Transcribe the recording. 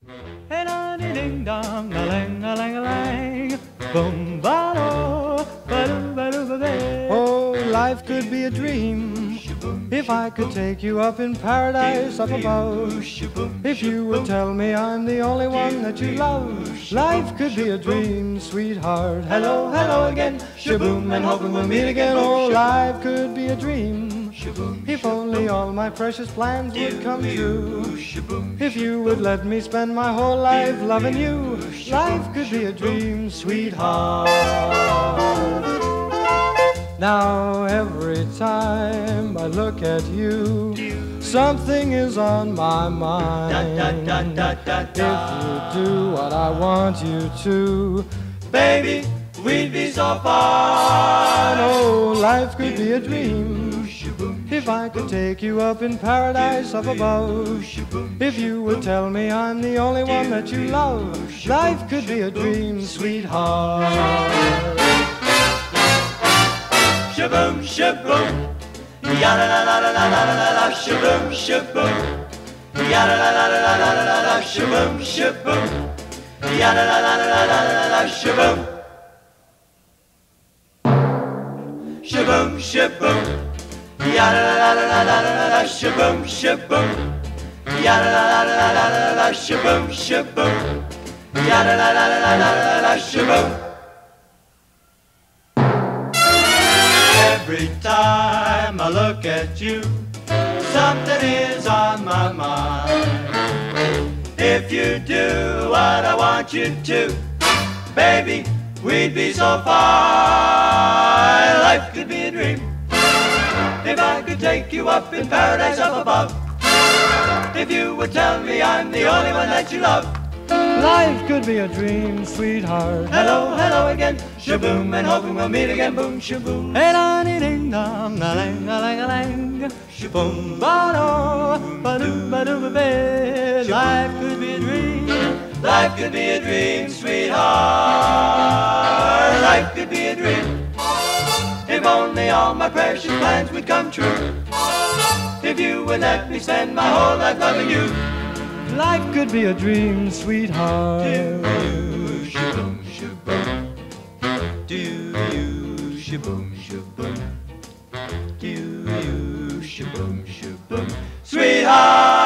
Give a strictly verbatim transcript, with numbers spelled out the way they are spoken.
Hey, da ding ding dong, a lang a lang a lang, boom ba do, ba do ba do ba ba. Oh, life could be a dream if I could take you up in paradise up above. If you would tell me I'm the only one that you love. Life could be a dream, sweetheart. Hello, hello again, shaboom, and hoping we'll meet again. Oh, life could be a dream if only all my precious plans would come true. If you would let me spend my whole life loving you. Life could be a dream, sweetheart. Now every time I look at you, something is on my mind. If you do what I want you to, baby, we'd be so fine. Oh, life could be a dream if I could take you up in paradise up above. If you would tell me I'm the only one that you love. Life could be a dream, sweetheart. Shaboom, shaboom, ya la la la la la la la la. Shaboom, shaboom, ya la la la la la la la la. Shaboom, shaboom, ya la la la la la la la la. Shaboom, shaboom, shaboom, ya la la la la la la la. Shaboom, shaboom, ya la la la la la la la. Shaboom, shaboom, ya la la la la la la la. Shaboom. Every time I look at you, something is on my mind. If you do what I want you to, baby, we'd be so fine. Life could be a dream if I could take you up in paradise up above. If you would tell me I'm the only one that you love. Life could be a dream, sweetheart. Hello, hello again, shaboom, and hoping we'll meet again, boom, shaboom. Hey, da ding ding dong, a lang a lang a lang, shaboom, ba do, ba do ba do ba ba. Life could be a dream, life could be a dream, sweetheart. Life could be a dream if only all my precious plans would come true. If you would let me spend my whole life loving you. Life could be a dream, sweetheart. Do you shaboom shaboom? Do you shaboom shaboom? Do you shaboom shaboom? Sweetheart.